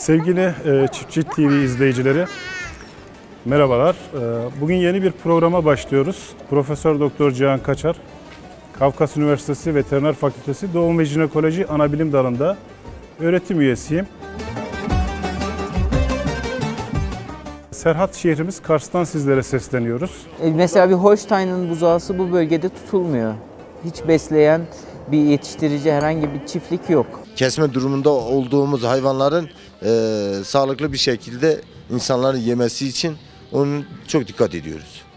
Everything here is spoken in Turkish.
Sevgili Çiftçi TV izleyicileri, merhabalar. Bugün yeni bir programa başlıyoruz. Profesör Doktor Cihan Kaçar, Kafkas Üniversitesi Veteriner Fakültesi Doğum ve Jinekoloji Anabilim Dalı'nda öğretim üyesiyim. Serhat şehrimiz Kars'tan sizlere sesleniyoruz. Mesela bir Holstein'ın buzağısı bu bölgede tutulmuyor. Hiç besleyen bir yetiştirici herhangi bir çiftlik yok. Kesme durumunda olduğumuz hayvanların sağlıklı bir şekilde insanların yemesi için onun çok dikkat ediyoruz.